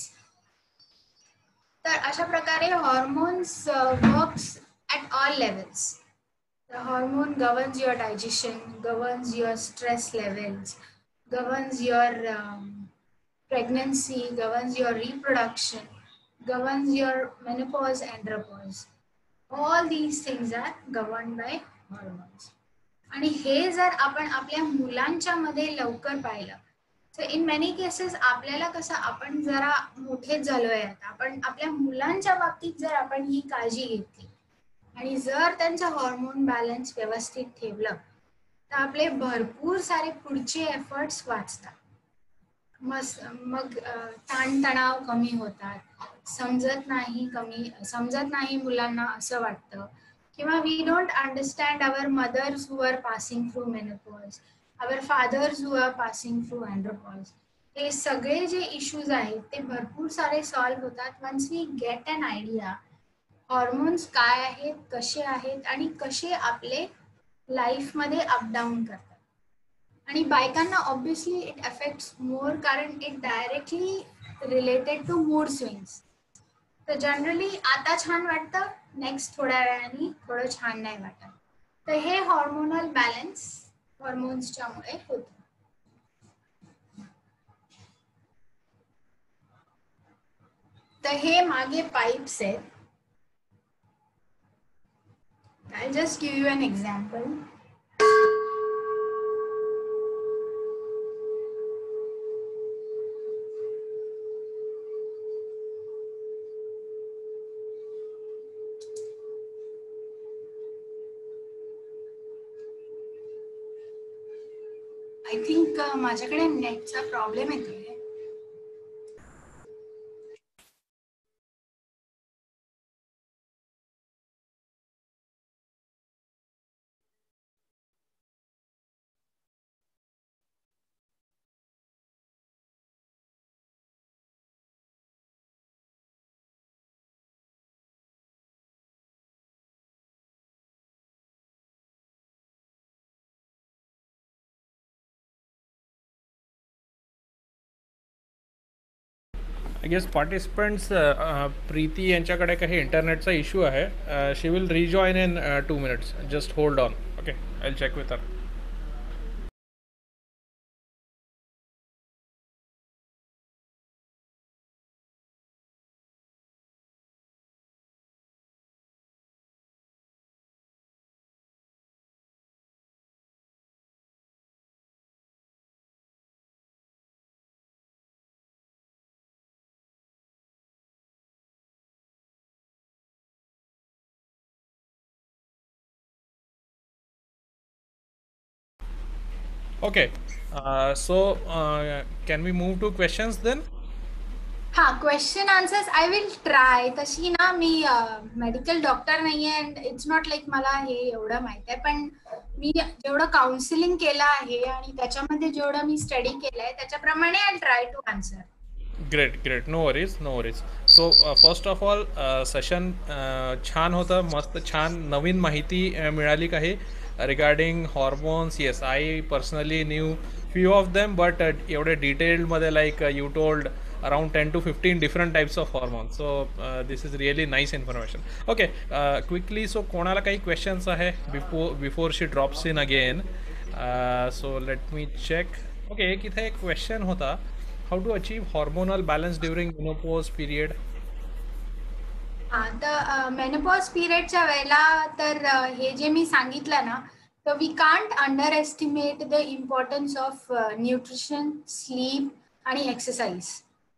तर अशा प्रकारे hormones uh, works at all levels. The hormone governs your digestion, governs your stress levels, governs your um, pregnancy, governs your reproduction, governs your menopause, andropause. All these things are governed by hormones. आणि हे जर आपण आपल्या मुलांच्या मध्ये लवकर पाहिलं तर इन मेनी केसेस आपल्याला कसं आपण जरा मोठेच झालोय आता, आपण आपल्या मुलांच्या बाबतीत जर आपण ही काळजी घेतली आणि जर त्यांचा हॉर्मोन बॅलन्स व्यवस्थित ठेवलं तर आपले भरपूर सारे पुढचे एफर्ट्स वाचतात. मग मग ताणतणाव कमी होतात, समजत नाही कमी समजत नाही मुलांना असं वाटतं किंवा we don't understand our mothers who are passing through menopause, our fathers who are passing through andropause. हे सगळे जे इश्यूज आहेत ते भरपूर सारे सॉल्व्ह होतात once we get an idea hormones काय आहेत, कसे आहेत आणि कसे आपले लाईफमध्ये अपडाऊन करतात. आणि बायकांना ऑब्विसली इट अफेक्ट्स मोर कारण it directly related to mood swings. तर जनरली आता छान वाटतं, नेक्स्ट थोड्या वेळाने थोडं छान नाही वाटत. तर हे हॉर्मोनल बॅलन्स हॉर्मोन्सच्यामुळे होतं. तर हे मागे पाईप्स आहेत. I'll just give you an example. I think uh, माझ्याकडे नेटचा प्रॉब्लेम येतोय. I guess participants uh, uh, Preeti यांच्याकडे काही इंटरनेटचा इश्यू आहे. She will rejoin in two minutes. Just hold on. Okay, I will check with her. Okay, uh, so uh, can we move to questions then? हा, question answers I will try. तशी ना मी medical doctor नाहीये and it's not like मला हे एवढं माहित आहे, पण मी जेवढं काउन्सिलिंग केलं आहे आणि त्याच्यामध्ये जेवढं मी स्टडी केलंय त्याच्याप्रमाणे I try to answer. Great great no worries no worries. So first of all session छान होतं, मस्त छान नवीन माहिती मिळाली काही regarding hormones. Yes, I personally knew few of them, but एवढे डिटेल्डमध्ये like you told around ten to fifteen different types of hormones. So uh, this is really nice information. Okay, uh, quickly, so कोणाला काही questions आहे before before she drops in again? Uh, so let me check. Okay, एक इथे एक question होता, how to achieve hormonal balance during menopause period? हा, तर menopause पिरियडच्या वेळेला तर हे जे मी सांगितलं ना, तर we can't underestimate the importance of nutrition, sleep आणि एक्सरसाइज.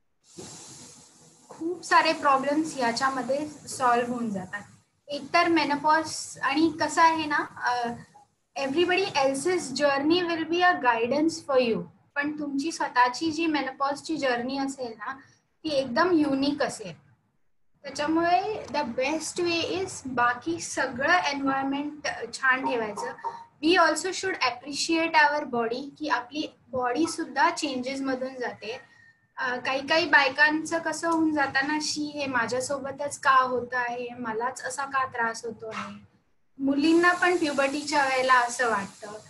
खूप सारे प्रॉब्लेम्स याच्यामध्ये सॉल्व्ह होऊन जातात. एकतर मेनोपॉज आणि कसं आहे ना, everybody else's journey will be a guidance for you, पण तुमची स्वतःची जी मेनोपॉजची जर्नी असेल ना ती एकदम युनिक असेल. त्याच्यामुळे द बेस्ट वे इज बाकी सगळं एन्व्हायरमेंट छान ठेवायचं. We also should appreciate our body, की आपली बॉडी सुद्धा चेंजेस मधून जाते. काही काही बायकांचं कसं होऊन जाताना, शी हे माझ्यासोबतच का होत आहे, मलाच असा का त्रास होतो आहे. मुलींना पण प्युबर्टीच्या वेळेला असं वाटतं.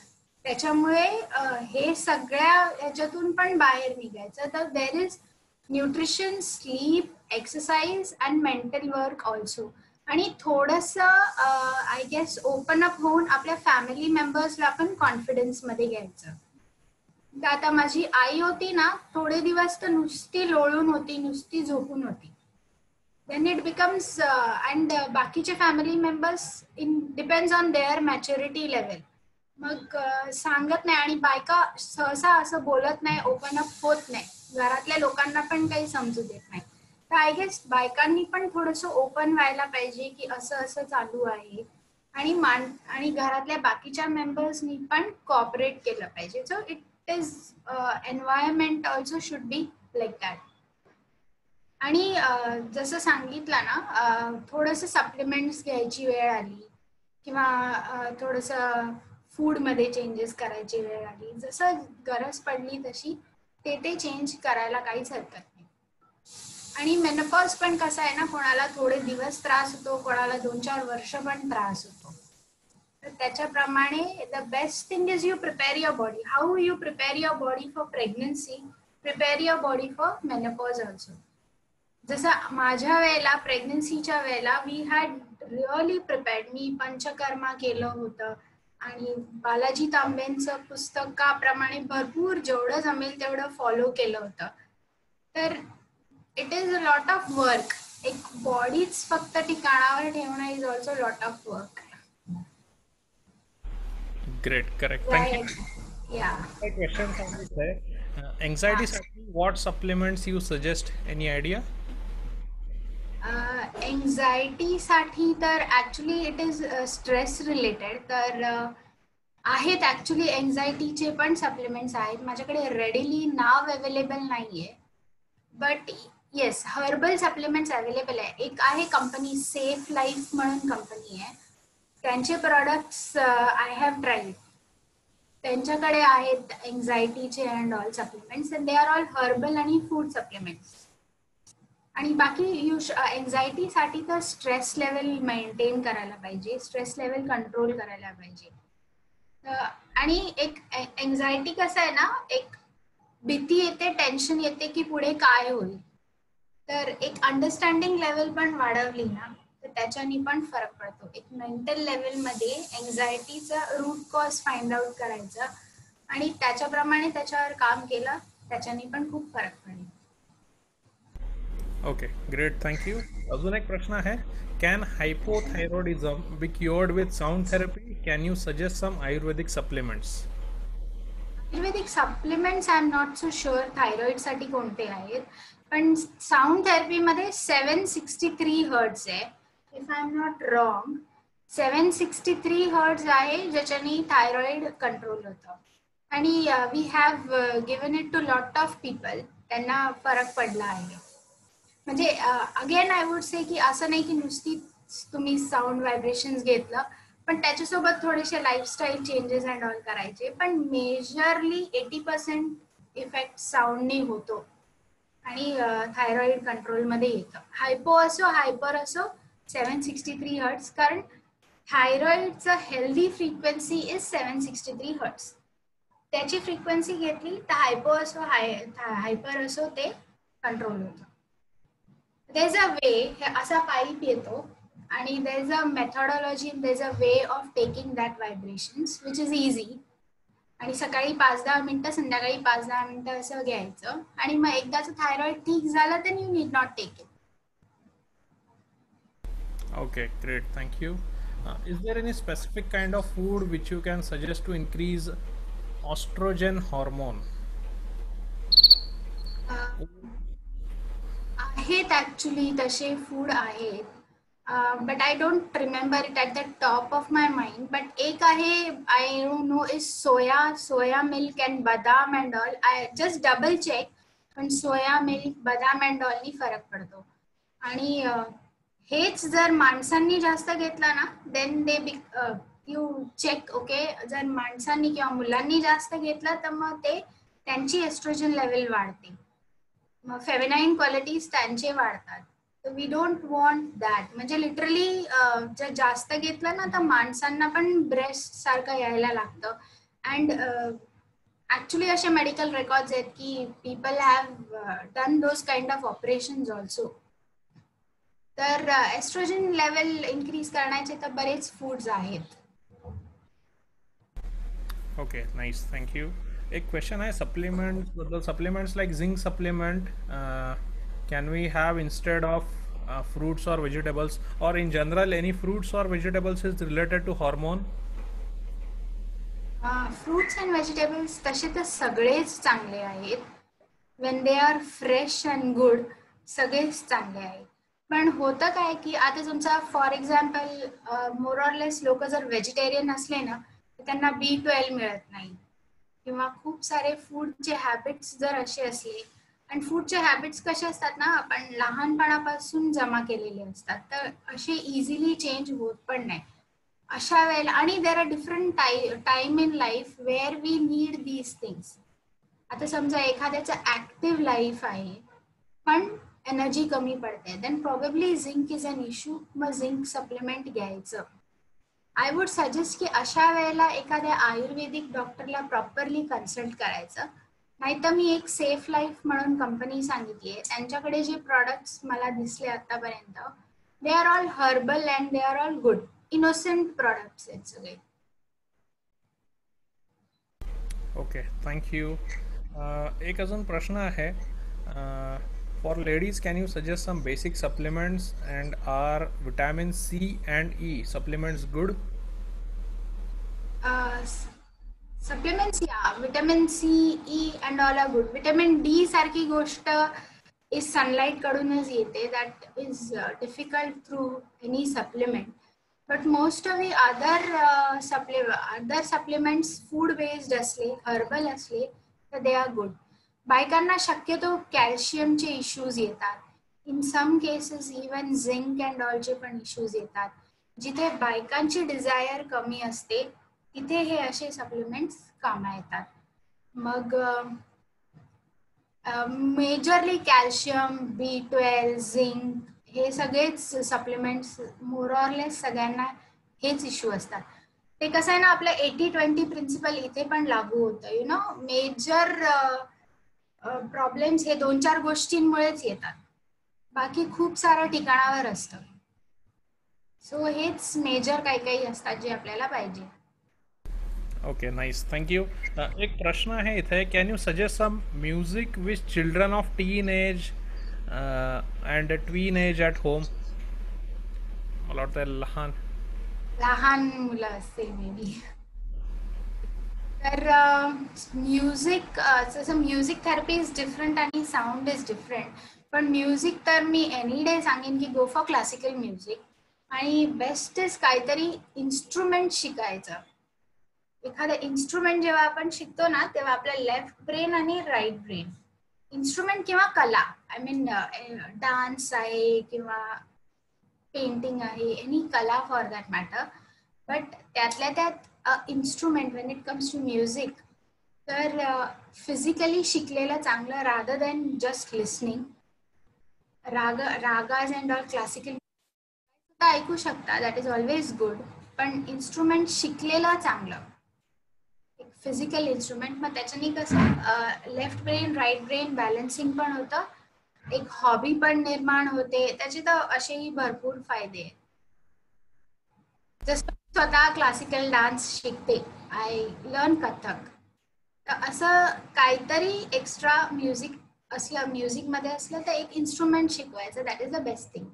त्याच्यामुळे हे सगळ्या याच्यातून पण बाहेर निघायचं. तर there is nutrition, sleep, exercise and mental work also. आणि थोडंसं आय गेस ओपन अप होऊन आपल्या फॅमिली मेंबर्सला पण कॉन्फिडन्स मध्ये घ्यायचं. आता माझी आई होती ना, थोडे दिवस तर नुसती लोळून होती, नुसती झोपून होती. देन इट बिकम्स अँड बाकीचे family members in depends on their maturity level. मग सांगत नाही आणि बायका सहसा असं बोलत नाही, ओपन अप होत नाही, घरातल्या लोकांना पण काही समजू देत नाही. तर आय गेस बायकांनी पण थोडंसं ओपन व्हायला पाहिजे की असं असं चालू आहे, आणि मान आणि घरातल्या बाकीच्या मेंबर्सनी पण कॉपरेट केलं पाहिजे. So it is environment also should be like that. आणि जसं सांगितलं ना, थोडंसं सप्लिमेंट्स घ्यायची वेळ आली किंवा थोडंसं फूडमध्ये चेंजेस करायची वेळ आली, जसं गरज पडली तशी ते ते चेंज करायला काहीच हरकत नाही. आणि मेनोपॉज पण कसं आहे ना, कोणाला थोडे दिवस त्रास होतो, कोणाला दोन चार वर्ष पण त्रास होतो. तर त्याच्याप्रमाणे the best thing is you prepare your body. How you prepare your body for pregnancy, prepare your body for menopause also. जसं माझ्या वेळेला, प्रेग्नन्सीच्या वेळेला, वी हॅड रिअली प्रिपेअर्ड. मी पंचकर्मा केलं होतं आणि बालाजी तांबेंचं पुस्तकाप्रमाणे भरपूर जेवढं जमेल तेवढं फॉलो केलं होतं. तर it is a lot of work. एक बॉडीच फक्त ठिकाणावर ठेवणं is also lot of work. Great, correct, thank you. या क्वेश्चन सांगितलंय, एन्झायटी साठी what supplements you suggest, any idea? Anxiety साठी तर actually it is stress related. तर आहेत ऍक्च्युली एन्झायटीचे पण सप्लिमेंट्स आहेत. माझ्याकडे रेडीली नाव अवेलेबल नाहीये, but yes herbal supplements available आहे. एक आहे कंपनी सेफ लाईफ म्हणून कंपनी आहे, त्यांचे प्रोडक्ट्स आय हॅव ट्राईड. त्यांच्याकडे आहेत एन्झायटीचे and all supplements, and they are all herbal आणि फूड सप्लिमेंट्स. आणि बाकी यू एन्झायटीसाठी तर स्ट्रेस लेवल मेंटेन करायला पाहिजे, स्ट्रेस लेवल कंट्रोल करायला पाहिजे. आणि एक एन्झायटी कसं आहे ना, एक भीती येते, टेन्शन येते की पुढे काय होईल. तर एक अंडरस्टँडिंग लेवल पण वाढवली ना, तर त्याच्यानी पण फरक पडतो. एक मेंटल लेवलमध्ये एन्झायटीचा रूट कॉज फाइंड आउट करायचं आणि त्याच्याप्रमाणे त्याच्यावर काम केलं, त्याच्यानी पण खूप फरक पडेल. Okay, great, thank you. अजून एक प्रश्न आहे, can hypothyroidism be cured with sound therapy? Can you suggest some Ayurvedic supplements? Ayurvedic supplements I am not so sure थायरॉइडसाठी कोणते आहेत, पण साऊंड थेरपीमध्ये सेवन सिक्स्टी थ्री हर्ट्स आहे, if I am not wrong. Seven sixty three hertz आहे ज्याच्यानी thyroid control होतं. आणि we have given it to lot of people, त्यांना फरक पडला आहे. म्हणजे अगेन आय वुड से की असं नाही की नुसती तुम्ही साऊंड व्हायब्रेशन्स घेतलं, पण त्याच्यासोबत थोडेसे लाईफस्टाईल चेंजेस अँड ऑल करायचे. पण मेजरली एटी पर्सेंट इफेक्ट साऊंडने होतो आणि थायरॉइड कंट्रोलमध्ये येतं. हायपो असो हायपर असो सेवन सिक्स्टी थ्री हर्ट्स, कारण थायरॉइडचं healthy frequency is seven sixty three hertz. त्याची फ्रिक्वेन्सी घेतली तर हायपो असो हाय हायपर असो ते कंट्रोल होतं. देयर इज अ वे, हे असा पाईप येतो आणि there is a methodology, there is a way of taking that vibrations which is easy. आणि सकाळी पाच दहा मिनिटं, संध्याकाळी पाच दहा मिनिटं असं घ्यायचं, आणि मग एकदाचं थायरॉइड ठीक झालं तर you need not take it. Okay, great, thank you. Uh, is there any specific kind of food which you can suggest to increase estrogen hormone? आहेत ऍक्च्युली तसे फूड आहेत, but I don't remember it at the top of my mind. But एक आहे, I don't know, is soya soya milk and बदाम and all. I just double check, पण soya milk, बदाम and ऑलनी फरक पडतो. आणि हेच जर माणसांनी जास्त घेतला ना, then they be you check. Okay, जर माणसांनी किंवा मुलांनी जास्त घेतला तर मग ते त्यांची एस्ट्रोजन लेवल वाढते, मग फेमिनाईन क्वालिटीज त्यांचे वाढतात. तर वी डोंट वॉन्ट दॅट. म्हणजे लिटरली जर जास्त घेतलं ना तर माणसांना पण ब्रेस्ट सारखं यायला लागतं अँड ॲक्च्युली असे मेडिकल रेकॉर्ड्स आहेत की people have done those kind of operations also. तर एस्ट्रोजन लेवल इन्क्रीज करण्याचे तर बरेच फूड्स आहेत. Okay, nice, thank you. एक क्वेश्चन आहे सप्लिमेंट्स बद्दल. Supplements like zinc supplement can we have instead of fruits or vegetables, or in general any fruits or vegetables is related to hormone? Fruits and vegetables तसे तर सगळेच चांगले आहेत. When they are fresh and good सगळेच चांगले आहेत. पण होतं काय की आता तुमचा for example more or less लोक जर व्हेजिटेरियन असले ना तर त्यांना बी ट्वेल्व मिळत नाही, किंवा खूप सारे फूडचे हॅबिट्स जर असे असले, आणि फूडचे हॅबिट्स कसे असतात ना आपण लहानपणापासून जमा केलेले असतात, तर असे इझिली चेंज होत पण नाही. अशा वेळेला आणि there are different tie time in life where we need these things. आता समजा एखाद्याचं ऍक्टिव्ह लाईफ आहे पण एनर्जी कमी पडते, then probably zinc is an issue. मग झिंक सप्लिमेंट घ्यायचं. आय वुड सजेस्ट की अशा वेळेला एखाद्या आयुर्वेदिक डॉक्टरला प्रॉपरली कन्सल्ट करायचं. नाहीतर मी एक सेफ लाईफ म्हणून कंपनी सांगितली आहे, त्यांच्याकडे जे प्रॉडक्ट्स मला दिसले आतापर्यंत they are all herbal and they are all good innocent products आहेत सगळे. Okay, thank you. एक अजून प्रश्न आहे. For ladies can you suggest some basic supplements and are vitamin C and E supplements good? Supplements या vitamin C E and all are good. Vitamin D सारखी गोष्ट is sunlight कडूनच येते. That is difficult through any supplement. But most of the other suppli other supplements food based असले, herbal असले तर they are good. बायकांना शक्यतो कॅल्शियमचे इश्यूज येतात. In some cases even zinc and ऑलचे पण इश्यूज येतात. जिथे बायकांची डिझायर कमी असते तिथे हे असे सप्लिमेंट्स कामा येतात. मग majorly calcium, B twelve, zinc हे सगळेच सप्लिमेंट्स मोर ऑर लेस सगळ्यांना हेच इश्यू असतात. ते कसं आहे ना, आपलं एटी ट्वेंटी प्रिन्सिपल इथे पण लागू होतं. यु नो मेजर प्रॉब्लेम्स हे दोन चार गोष्टींमुळेच येतात, बाकी खूप सारं ठिकाणावर असतं. सो हेच मेजर काही काही असतात जे आपल्याला पाहिजे. Okay, nice, thank you. एक प्रश्न आहे इथे. Can you suggest some music with children of teen age and tween age at home? मला वाटतं लहान लहान मुलं असतील मे बी. तर म्युझिक जसं म्युझिक थेरपी इज डिफरंट आणि साऊंड इज डिफरंट. पण म्युझिक तर मी एनी डे सांगेन की गो फॉर क्लासिकल म्युझिक. आणि बेस्ट इज काहीतरी इन्स्ट्रुमेंट शिकायचं. एखादं इन्स्ट्रुमेंट जेव्हा आपण शिकतो ना तेव्हा आपलं लेफ्ट ब्रेन आणि राईट ब्रेन, इन्स्ट्रुमेंट किंवा कला, आय मीन डान्स आहे किंवा पेंटिंग आहे, एनी कला फॉर दॅट मॅटर, बट त्यातल्या त्यात instrument when it comes to music तर फिजिकली शिकलेलं चांगलं रादर दॅन जस्ट लिसनिंग. राग रागाज अँड ऑल क्लासिकल ऐकू शकता, दॅट इज ऑलवेज गुड, पण इन्स्ट्रुमेंट शिकलेलं चांगलं, एक फिजिकल इन्स्ट्रुमेंट. मग त्याच्यानी कसं left brain right brain balancing पण होतं, एक हॉबी पण निर्माण होते. त्याचे तर असेही भरपूर फायदे आहेत. जसं स्वतः क्लासिकल डान्स शिकते, आय लर्न कथक, तर असं काहीतरी एक्स्ट्रा म्युझिक असलं, म्युझिकमध्ये असलं तर एक इन्स्ट्रुमेंट शिकवायचं, that is the best thing.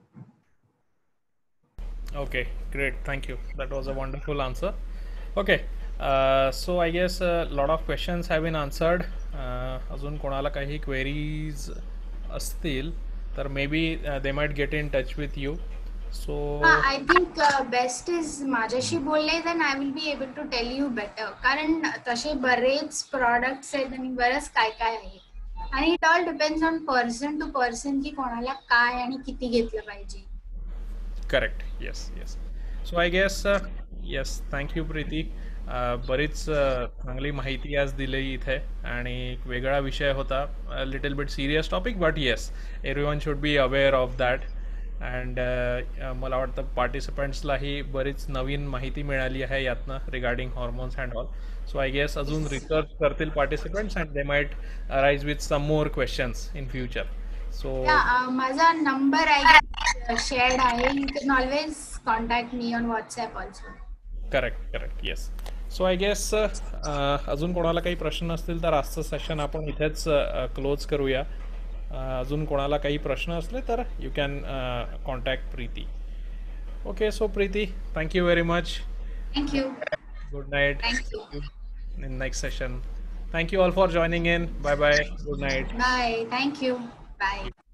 Okay, great, thank you. That was a wonderful answer. Okay, uh, so I guess a lot of questions have been answered. Uh, अजून कोणाला काही queries असतील तर maybe they might get in touch with you. So I think best is माझ्याशी बोलले then I will be able to tell you better, कारण तसे बरेच प्रॉडक्ट्स आहेत आणि बरंच काय काय आहे, आणि it all depends on person to person की कोणाला काय आणि किती घेतलं पाहिजे. Correct, yes yes. So I guess yes, thank you Preeti. बरीच चांगली माहिती आज दिली इथे, आणि एक वेगळा विषय होता, little bit serious topic, but yes everyone should be aware of that. And मला वाटतं पार्टिसिपंट्सलाही बरीच नवीन माहिती मिळाली आहे यातनं regarding hormones and all. So I guess अजून रिसर्च करतील participants and they might arise with some more questions in future. So Yeah, uh, माझा नंबर आहे शेअर्ड आहे. You can always contact me on WhatsApp also. Correct correct yes. So I guess अजून कोणाला काही प्रश्न असतील तर आजचं सेशन आपण इथेच क्लोज करूया. अ, अजून कोणाला काही प्रश्न असले तर you can contact Preeti. Okay, so Preeti, thank you very much. Thank you. Good night. Thank you. See you in next session. Thank you all for joining in. Bye bye. Good night. Bye. Thank you. Bye.